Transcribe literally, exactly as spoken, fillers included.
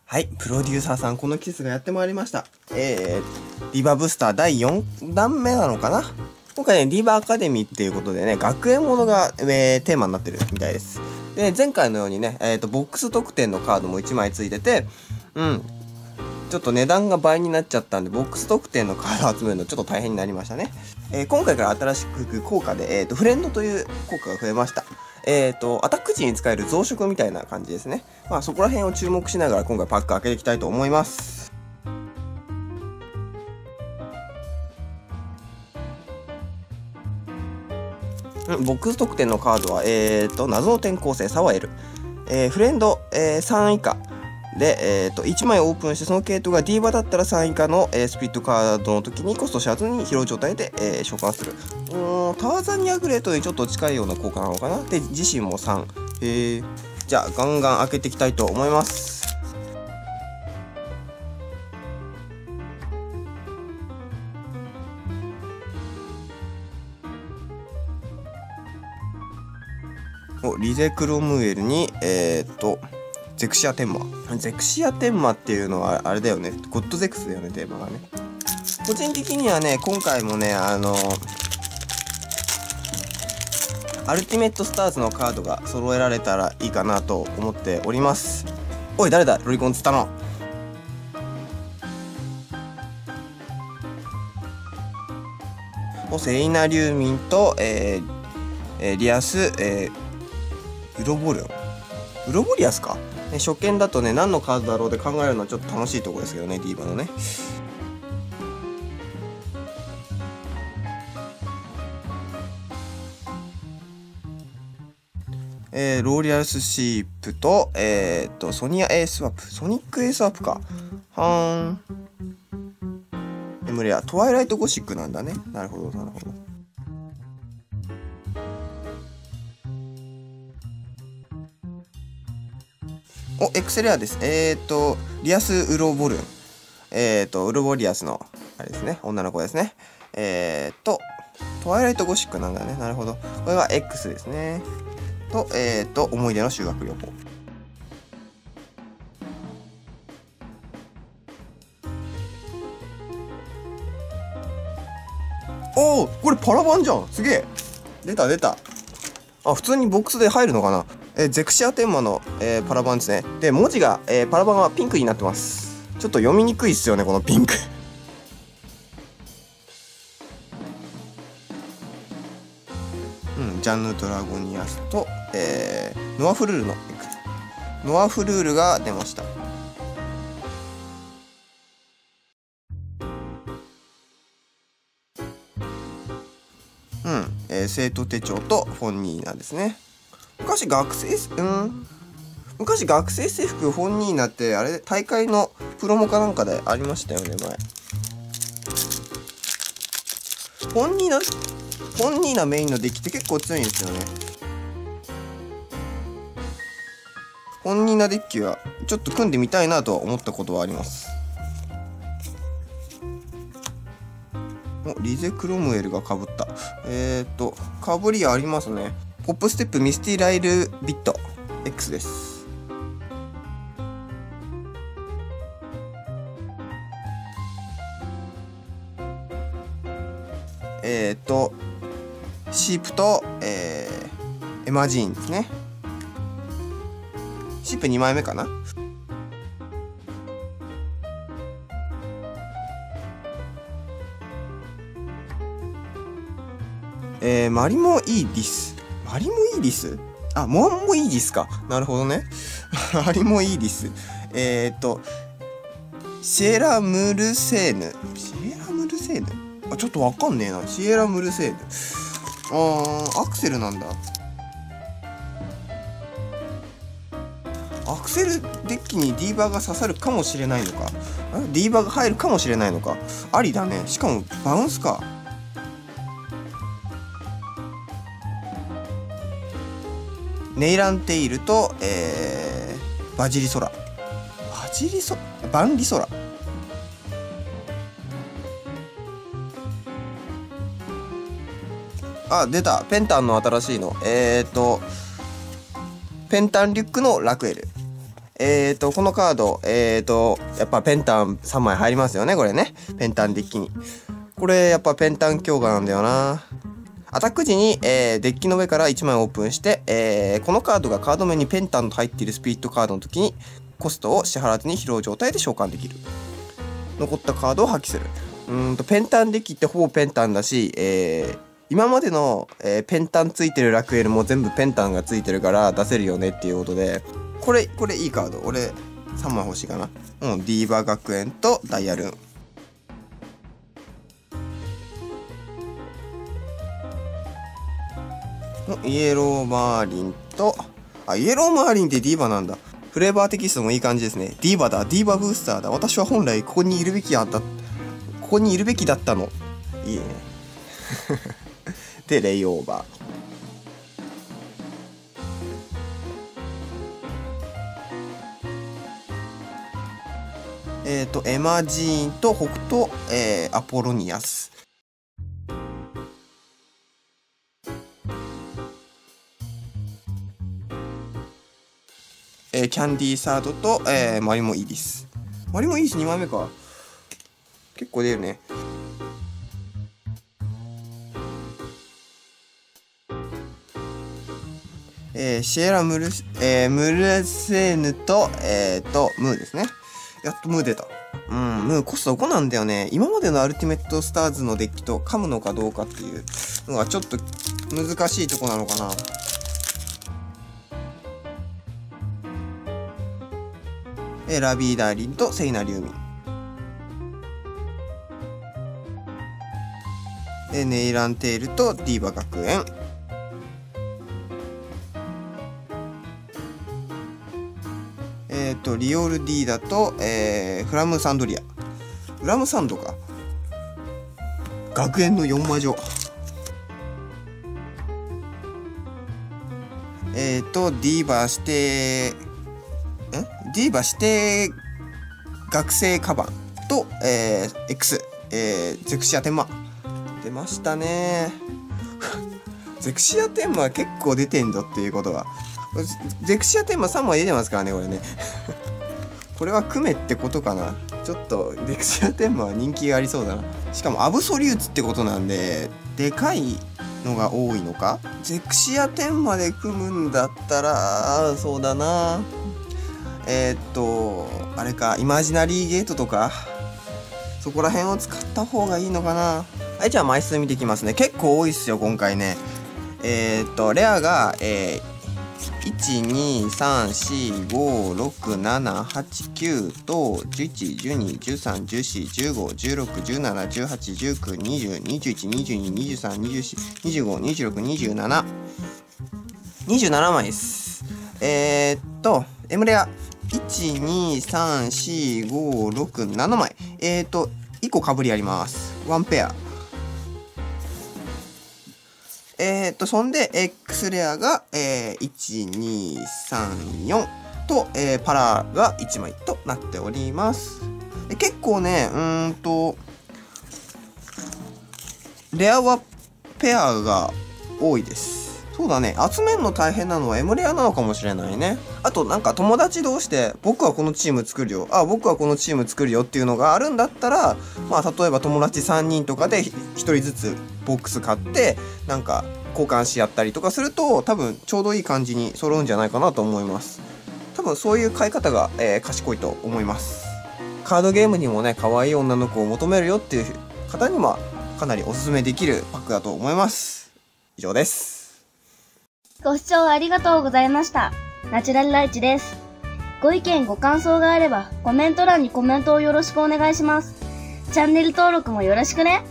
はい、プロデューサーさん、この季節がやってまいりました。えー、ディーバブースターだいよんだんめなのかな。今回ね、ディーバアカデミーっていうことでね、学園ものが、えー、テーマになってるみたいです。で、前回のようにね、えっと、ボックス特典のカードもいちまいついてて、うん、ちょっと値段が倍になっちゃったんで、ボックス特典のカードを集めるのちょっと大変になりましたね。えー、今回から新しく効果で、えっと、フレンドという効果が増えました。えっと、アタック時に使える増殖みたいな感じですね。まあそこら辺を注目しながら今回パック開けていきたいと思います。うん、ボックス特典のカードは、えっと、謎の転校生サワエル。えー、フレンド、えー、さん以下。で、えっと、いちまいオープンして、その系統が ディー バだったらさん以下の、えー、スピットカードの時にコストしずに拾う状態で、えー、召喚する。うーん、ターザニアグレートにちょっと近いような効果なのかな。で、自身もさん。へえ。じゃあ、ガンガン開けていきたいと思います。お、リゼクロムエルに、えー、っと、ゼクシアテンマ。ゼクシアテンマっていうのはあれだよね。ゴッドゼクスだよね、テーマがね。個人的にはね、今回もね、あのアルティメットスターズのカードが揃えられたらいいかなと思っております。おい、誰だロリコンつったの。お、セイナリューミンと、えーえー、リアス、えー、ウロボリオンウロボリアスか。ね、初見だとね、何のカードだろうで考えるのはちょっと楽しいところですけどね、ディーバのね。えー、ローリアルスシープと、えー、っと、ソニア A スワップ。ソニック A スワップか。はーん。エムレア、トワイライトゴシックなんだね。なるほど、なるほど。お、エクセレアです。えー、っと、リアス・ウロボルン。えー、っと、ウロボリアスの、あれですね、女の子ですね。えー、っと、トワイライトゴシックなんだね。なるほど。これが X ですね。と、えー、っと、思い出の修学旅行。おお、これパラバンじゃん。すげえ。出た出た。あ、普通にボックスで入るのかな。えー、ゼクシアテンマの、えー、パラバンですね。で、文字が、えー、パラバンはピンクになってます。ちょっと読みにくいっすよね、このピンク。うん、ジャンヌ・ドラゴニアスと、えー、ノアフルールの、ノアフルールが出ました。うん、えー、生徒手帳とフォンニーナですね。昔学生、うん、昔学生制服フォンニーナってあれ大会のプロモかなんかでありましたよね、前。フォンニーナ、フォンニーナメインのデッキって結構強いんですよね。フォンニーナデッキはちょっと組んでみたいなとは思ったことはあります。お、リゼクロムエルがかぶった。えっと、かぶりありますね。ポップステップミスティライルビット X です。えっと、シープと、えー、エマジーンですね。シープにまいめかな。えー、マリモイーディス。マリモイーディスあ、モンモイーディスか。なるほどね。マリモイーディス。えー、っと、シエラムルセーヌ。シエラムルセーヌあ、ちょっとわかんねえな。シエラムルセーヌ。あー、アクセルなんだ。アクセルデッキにディーバーが刺さるかもしれないのか。ディーバーが入るかもしれないのか。ありだね。しかもバウンスか。ネイランテイルと、えー、バジリソラ。バジリソバンリソラ。あ、出た。ペンタンの新しいの。えーと、ペンタンリュックのラクエル。 えーと、このカード、えーと、やっぱペンタンさんまい入りますよね、これね。ペンタンデッキに。これ、やっぱペンタン強化なんだよな。アタック時に、えー、デッキの上からいちまいオープンして、えー、このカードがカード面にペンタンと入っているスピリットカードの時に、コストを支払わずに疲労状態で召喚できる。残ったカードを破棄する。うーんと、ペンタンデッキってほぼペンタンだし、えー、今までの、えー、ペンタンついてるラクエルも全部ペンタンがついてるから出せるよねっていうことで、これ、これいいカード。俺、さんまい欲しいかな。うん、ディーバ学園とダイヤルーン。イエローマーリンと、あ、イエローマーリンってディーバなんだ。フレーバーテキストもいい感じですね。ディーバだ、ディーバブースターだ。私は本来ここにいるべきだった、ここにいるべきだったの。いいね。で、レイオーバー。えっと、エマジーンと北斗、えー、アポロニアス。えー、キャンディーサードと、えー、マリモイリス。マリモイリスにまいめか。結構出るね。えー、シエラ・ムル、えー、ムルセーヌと、えーと、ムーですね。やっとムー出た。うん、ムーコストごなんだよね。今までのアルティメットスターズのデッキと噛むのかどうかっていうのがちょっと難しいとこなのかな。えー、ラビーダーリンとセイナリューミン。えー、ネイランテールとディーバ学園。えっと、リオルディーダと、えー、フラムサンドリア。フラムサンドか。学園のよん魔女。えっと、ディーバ指定、んディーバ指定学生カバンと、えー、X、えー、ゼクシアテンマ。出ましたね。ゼクシアテンマは結構出てんぞっていうことは。ゼクシアテンマさんまい出てますからね、これね。これはクメってことかな。ちょっと、ゼクシアテンマは人気がありそうだな。しかもアブソリューツってことなんで、でかいのが多いのか。ゼクシアテンマで組むんだったら、そうだな。えー、っと、あれか、イマジナリーゲートとか、そこら辺を使った方がいいのかな。はい、じゃあ枚数見ていきますね。結構多いっすよ、今回ね。えー、っと、レアが、えー、いち、に、さん、よん、ご、ろく、なな、はち、きゅうと、じゅういち、じゅうに、じゅうさん、じゅうよん、じゅうご、じゅうろく、じゅうなな、じゅうはち、じゅうきゅう、にじゅう、にじゅういち、にじゅうに、にじゅうさん、にじゅうよん、にじゅうご、にじゅうろく、にじゅうなな。にじゅうななまいです。えー、っと、エムレア。いち、に、さん、よん、ご、ろく、ななまい。えーと、いっこかぶりあります。ワンペア。えーと、そんで、X レアが、えー、いち、に、さん、よんと、えー、パラがいちまいとなっております。で結構ね、うーんと、レアはペアが多いです。そうだね。集めるの大変なのはエムレアなのかもしれないね。あとなんか友達同士で僕はこのチーム作るよ。あ、僕はこのチーム作るよっていうのがあるんだったら、まあ例えば友達さんにんとかでひとりずつボックス買ってなんか交換し合ったりとかすると多分ちょうどいい感じに揃うんじゃないかなと思います。多分そういう買い方が、えー、賢いと思います。カードゲームにもね、可愛い女の子を求めるよっていう方にはかなりおすすめできるパックだと思います。以上です。 ご視聴ありがとうございました。ナチュラルライチです。ご意見ご感想があればコメント欄にコメントをよろしくお願いします。チャンネル登録もよろしくね。